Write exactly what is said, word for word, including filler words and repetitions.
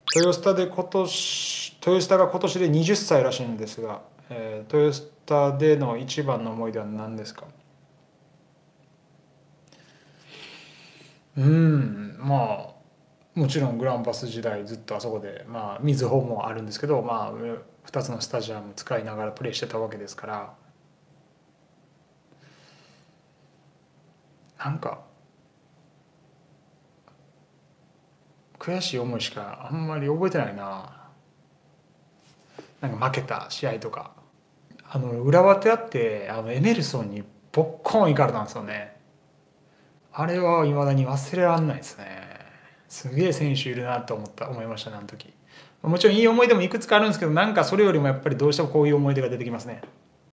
豊スタで今年豊スタが今年ではたちらしいんですが、えー、豊スタでの一番の思い出は何ですか？うん、まあもちろんグランパス時代ずっとあそこで、まあ、水穂もあるんですけど、まあ、ふたつのスタジアム使いながらプレーしてたわけですから、なんか悔しい思いしかあんまり覚えてないな。なんか負けた試合とか、あの浦和とやってあのエメルソンにボッコンいかれたんですよね。あれはいまだに忘れられないですね。すげえ選手いるなと思った思いましたね、あの時。もちろんいい思い出もいくつかあるんですけど、なんかそれよりもやっぱりどうしてもこういう思い出が出てきますね。